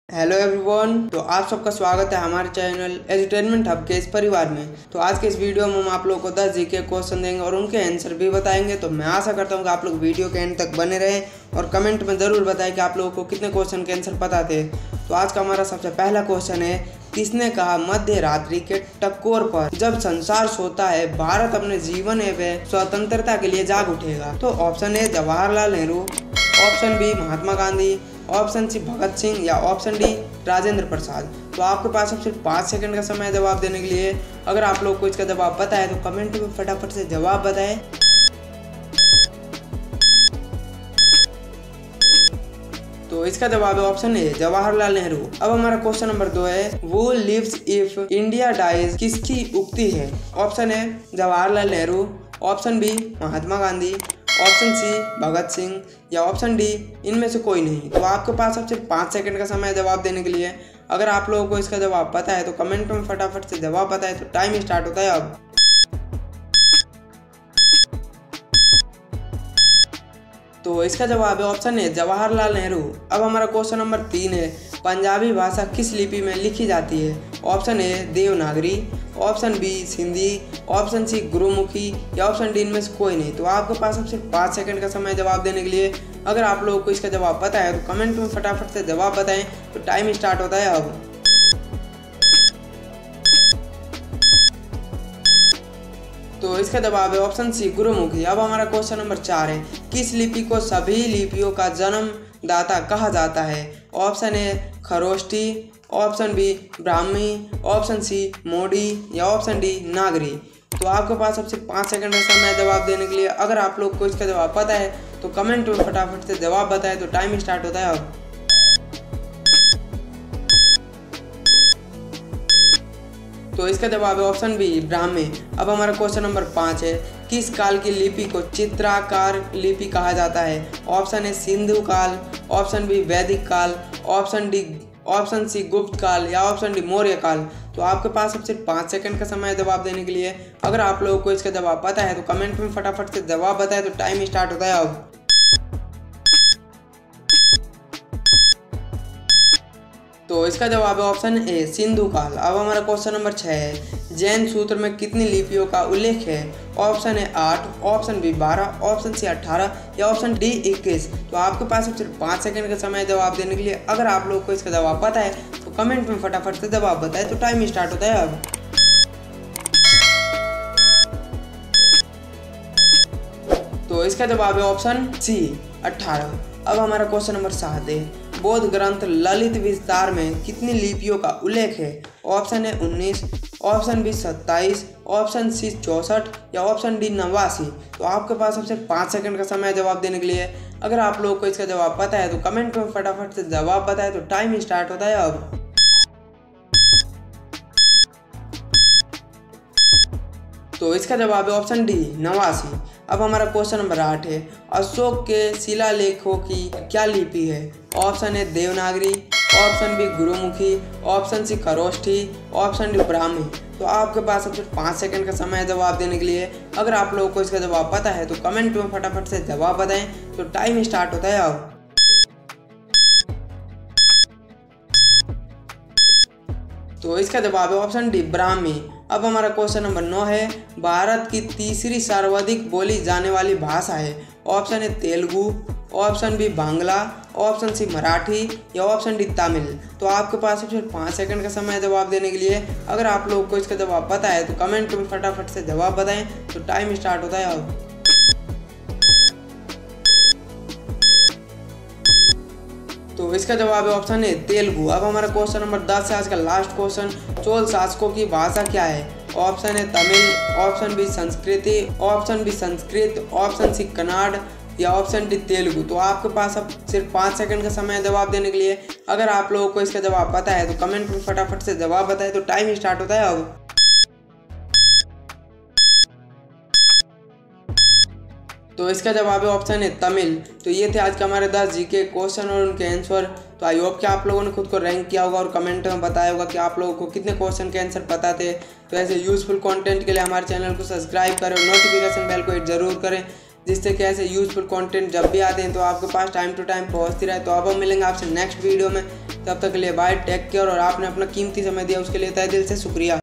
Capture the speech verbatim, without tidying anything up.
Hello everyone, तो आप सबका स्वागत है हमारे चैनल एजुटेनमेंट हब के इस परिवार में। तो आज के इस वीडियो में हम आप लोगों को दस जीके क्वेश्चन देंगे और उनके आंसर भी बताएंगे। तो मैं आशा करता हूं कि आप लोग वीडियो के एंड तक बने रहें और कमेंट में ज़रूर बताएं कि आप लोगों को कितने क्वेश्चन के आंसर पता थे। तो आज का हमारा सबसे पहला क्वेश्चन है, किसने कहा मध्य रात्रि के टकोर पर जब संसार सोता है भारत अपने जीवन एवं स्वतंत्रता के लिए जाग उठेगा? तो option A Jawaharlal Nehru, option B Mahatma Gandhi, option C Bhagat Singh या ऑप्शन डी राजेंद्र प्रसाद। तो आपके पास अब सिर्फ पाँच सेकंड का समय है जवाब देने के लिए। अगर आप लोग को इसका जवाब पता है तो कमेंट में फटाफट से जवाब बताएं। तो इसका जवाब है ऑप्शन ए जवाहरलाल नेहरू। अब हमारा क्वेश्चन नंबर दो है, वो लिव्स इफ इंडिया डाइज किसकी उक्ति है? Option A Jawaharlal Nehru, option B Mahatma Gandhi, option C Bhagat Singh या ऑप्शन डी इनमें से कोई नहीं। तो आपके पास अब सिर्फ पाँच सेकंड का समय है जवाब देने के लिए। अगर आप लोगों को इसका जवाब पता है तो कमेंट में फटाफट से जवाब बताएं। तो टाइम स्टार्ट होता है अब। तो इसका जवाब है ऑप्शन ए जवाहरलाल नेहरू। अब हमारा क्वेश्चन नंबर तीन है, पंजाबी भाषा किस लिपि में लिखी जाती है? Option A Devanagari, option B Sindhi, option C Gurmukhi या ऑप्शन डी इनमें से कोई नहीं। तो आपके पास अब सिर्फ पाँच सेकंड का समय जवाब देने के लिए। अगर आप लोगों को इसका जवाब पता है तो कमेंट में फटाफट से जवाब बताएं। तो टाइम स्टार्ट होता है अब। तो इसका जवाब है ऑप्शन सी गुरुमुखी। अब हमारा क्वेश्चन नंबर चार है, किस लिपि को सभी लिपियों का जन्मदाता कहा जाता है? Option A Kharosthi, option B Brahmi, option C Modi या ऑप्शन डी नागरी। तो आपके पास अब सिर्फ पाँच सेकंड का समय है जवाब देने के लिए। अगर आप लोग को इसका जवाब पता है तो कमेंट में फटाफट से जवाब बताएं। तो टाइम स्टार्ट होता है अब। तो इसका जवाब है ऑप्शन बी ब्राह्मी। अब हमारा क्वेश्चन नंबर पाँच है, किस काल की लिपि को चित्राकार लिपि कहा जाता है? ऑप्शन ए सिंधु काल, ऑप्शन बी वैदिक काल, ऑप्शन डी ऑप्शन सी गुप्त काल या ऑप्शन डी मौर्य काल। तो आपके पास अब सिर्फ पाँच सेकंड का समय है जवाब देने के लिए। अगर आप लोगों को इसका जवाब पता है तो कमेंट में फटाफट से जवाब बताएं। तो टाइम स्टार्ट होता है अब। तो इसका जवाब है ऑप्शन ए सिंधु काल। अब हमारा क्वेश्चन नंबर छः है, जैन सूत्र में कितनी लिपियों का उल्लेख है? ऑप्शन ए आठ, ऑप्शन बी बारह, ऑप्शन सी अठारह या ऑप्शन डी इक्कीस। तो आपके पास अब सिर्फ पाँच सेकंड का समय जवाब देने के लिए। अगर आप लोगों को इसका जवाब पता है तो कमेंट में फटाफट से जवाब बताएं। तो टाइम स्टार्ट होता है अब। तो इसका जवाब है ऑप्शन सी अठारह। अब हमारा क्वेश्चन नंबर सात है, बौद्ध ग्रंथ ललित विस्तार में कितनी लिपियों का उल्लेख है? ऑप्शन ए उन्नीस, ऑप्शन बी सत्ताईस, ऑप्शन सी चौसठ या ऑप्शन डी नवासी। तो आपके पास अब सिर्फ पाँच सेकंड का समय जवाब देने के लिए। अगर आप लोगों को इसका जवाब पता है तो कमेंट में फटाफट से जवाब बताएं। तो टाइम स्टार्ट होता है अब। तो इसका जवाब है ऑप्शन डी नवासी। अब हमारा क्वेश्चन नंबर आठ है, अशोक के शिलालेखों की क्या लिपि है? Option A Devanagari, option B Gurmukhi, option C Kharosthi, option D Brahmi. तो आपके पास अब सिर्फ पाँच सेकंड का समय है जवाब देने के लिए। अगर आप लोगों को इसका जवाब पता है तो कमेंट में फटाफट से जवाब बताएं। तो टाइम स्टार्ट होता है अब। तो इसका जवाब है ऑप्शन डी ब्राह्मी। अब हमारा क्वेश्चन नंबर नौ है, भारत की तीसरी सर्वाधिक बोली जाने वाली भाषा है? Option A Telugu, option B Bangla, option C Marathi या ऑप्शन डी तमिल। तो आपके पास सिर्फ पाँच सेकंड का समय है जवाब देने के लिए। अगर आप लोगों को इसका जवाब पता है तो कमेंट में फटाफट से जवाब बताएं। तो टाइम स्टार्ट होता है अब। तो इसका जवाब है ऑप्शन ए तेलुगु। अब हमारा क्वेश्चन नंबर दस है, आज का लास्ट क्वेश्चन, चोल शासकों की भाषा क्या है? Option A Tamil, option B संस्कृति, option B Sanskrit, option C Kannada या ऑप्शन डी तेलुगु। तो आपके पास अब सिर्फ पाँच सेकंड का समय है जवाब देने के लिए। अगर आप लोगों को इसका जवाब पता है तो कमेंट में फटाफट से जवाब बताएं। तो टाइम स्टार्ट होता है अब। तो इसका जवाब है ऑप्शन है तमिल। तो ये थे आज के हमारे दस जीके क्वेश्चन और उनके आंसर। तो आई होप कि आप लोगों ने खुद को रैंक किया होगा और कमेंट में बताया होगा कि आप लोगों को कितने क्वेश्चन के आंसर पता थे। तो ऐसे यूजफुल कंटेंट के लिए हमारे चैनल को सब्सक्राइब करें और नोटिफिकेशन बेल को हिट जरूर करें, जिससे कि ऐसे यूजफुल कंटेंट जब भी आते हैं तो आपके पास टाइम टू टाइम पहुंचती रहे। तो अब हम मिलेंगे आपसे नेक्स्ट वीडियो में। तब तक के लिए बाय, टेक केयर, और आपने अपना कीमती समय दिया उसके लिए तहे दिल से शुक्रिया।